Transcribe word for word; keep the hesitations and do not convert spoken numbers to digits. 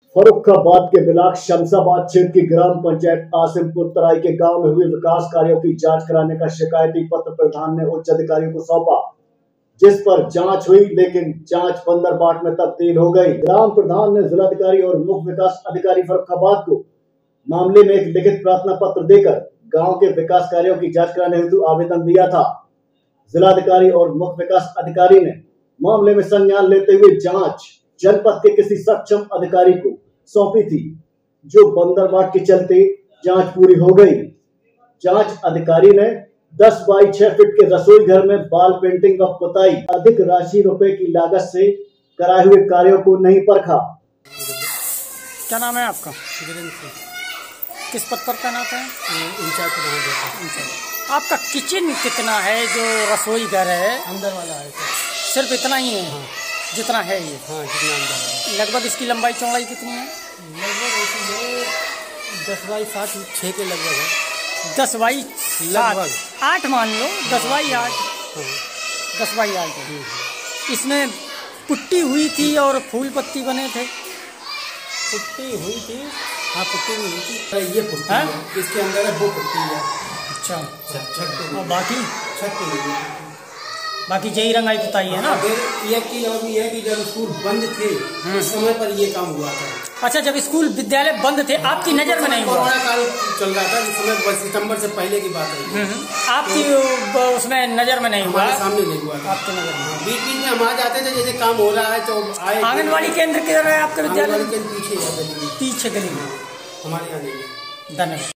फर्रुखाबाद के ब्लॉक शमशाबाद क्षेत्र की ग्राम पंचायत आसिमपुर तराई के गांव में हुए विकास कार्यों की जांच कराने का शिकायती पत्र प्रधान ने उच्च अधिकारियों को सौंपा, जिस पर जांच हुई, लेकिन जांच बंदरबाट में तब्दील हो गई। ग्राम प्रधान ने जिलाधिकारी और मुख्य विकास अधिकारी फर्रुखाबाद को मामले में एक लिखित प्रार्थना पत्र देकर गाँव के विकास कार्यों की जाँच कराने हेतु आवेदन दिया था। जिलाधिकारी और मुख्य विकास अधिकारी ने मामले में संज्ञान लेते हुए जांच जनपद के किसी सक्षम अधिकारी को सौंपी थी, जो बंदरबाट के चलते जांच पूरी हो गई। जांच अधिकारी ने दस बाई छह फीट के रसोई घर में बाल पेंटिंग व पुताई अधिक राशि रुपए की लागत से कराए हुए कार्यों को नहीं परखा। क्या नाम है आपका? किस पद पर तैनात है? इंचार्ज प्रधान। आपका किचन कितना है? जो रसोई घर है अंदर वाला है सर। सिर्फ इतना ही है? हाँ। जितना है ये? हाँ, जितना अंदर है। लगभग इसकी लंबाई चौड़ाई कितनी है? लगभग ऐसी दस बाई सात छः के लगभग है। दस बाई लगभग आठ मान लो, दस बाई आठ। हाँ। दस बाई आठ। इसमें पुट्टी हुई थी और फूल पत्ती बने थे। पुट्टी हुई थी। हाँ, पुट्टी हुई थी। ये पुट्टी है? है, इसके अंदर है वो पुट्टी है। अच्छा, छत और बाकी छत पे बाकी जई रंगाई पुताई है ना? फिर ये की और ये कि जब स्कूल बंद थे उस समय पर ये काम हुआ था। अच्छा, जब स्कूल विद्यालय बंद थे आपकी नजर में नहीं हुआ? कोरोना काल चल रहा था, जिस समय सितंबर से पहले की बात है। आपकी तो, उसमें नजर में नहीं हुआ? सामने नहीं हुआ था। आपकी नजर में? बीच बीच में हम आ जाते थे, जैसे काम हो रहा है तो आए। आंगनबाड़ी केंद्र किधर है आपका विद्यालय? पीछे पीछे गली में हमारे यहाँ नहीं है। धन्यवाद।